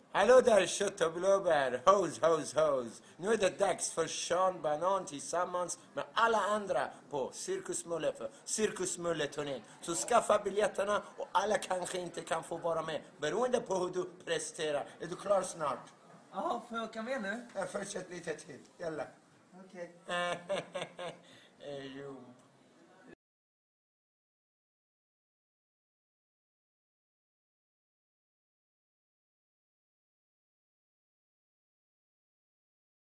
Hallå där kött och blåbär, hos. Nu är det dags för Sean Banan tillsammans med alla andra på Cirkus Mulle för Cirkus Mulle-turnén. Så skaffa biljetterna och alla kanske inte kan få vara med, beroende på hur du presterar. Är du klar snart? Ja, får jag åka med nu? Jag fortsätter lite till. Jalla. Okej. Jo.